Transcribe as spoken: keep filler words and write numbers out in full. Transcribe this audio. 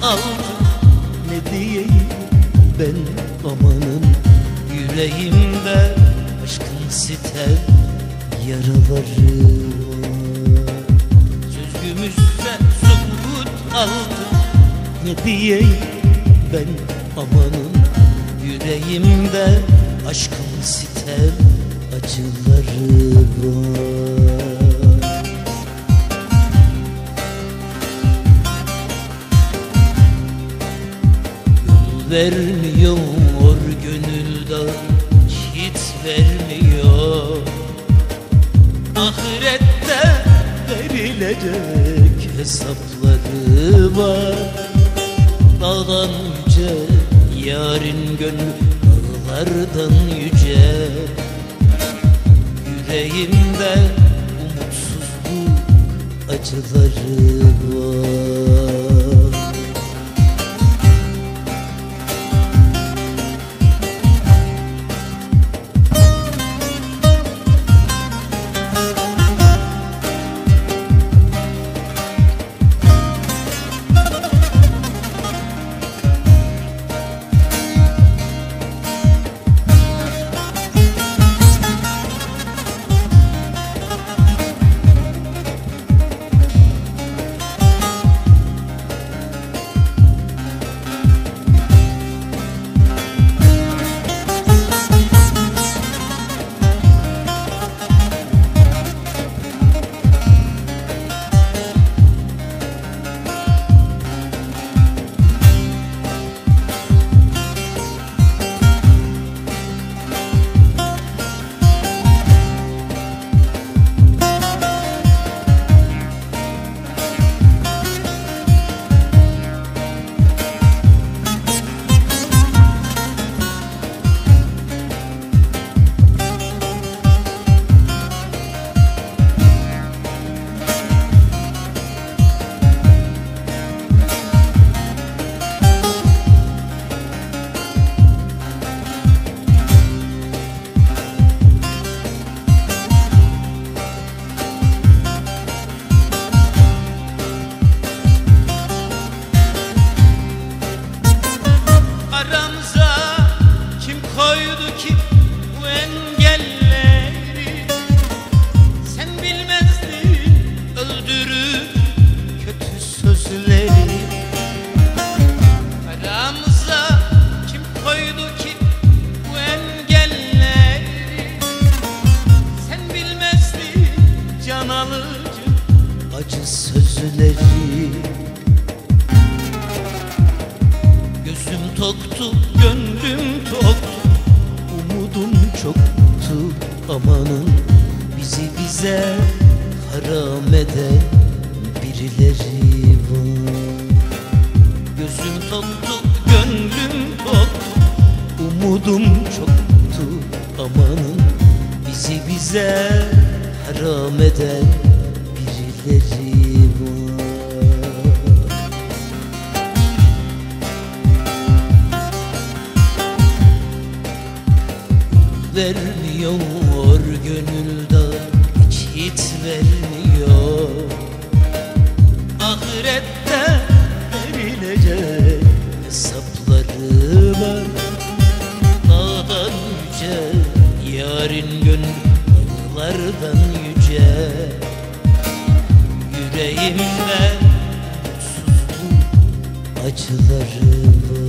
aldı. Ne diyeyim ben amanın, yüreğimde aşkın sitem yaraları var. Sözümüzse sukut aldı. Ne diyeyim ben amanın, yüreğimde aşkın sitem acıları var. Yol vermiyor gönülden, hiç vermiyor. Ahirette verilecek hesapları var. Dağdan yüce yarın gönlü, dağlardan yüce. Yüreğimde umutsuzluk acıları var. Acı sözleri gözüm toktu, gönlüm toktu, umudum çoktu. Amanın bizi bize haram eden birileri var. Gözüm toktu, gönlüm toktu, umudum çoktu. Amanın bizi bize haram eden birileri var. Vermiyor gönülden, hiç hiç vermiyor. Ahirette verilecek hesapları var. Dağdan yüce yarın gönüllerden yüce. Yüreğimde mutsuzluk acıları var.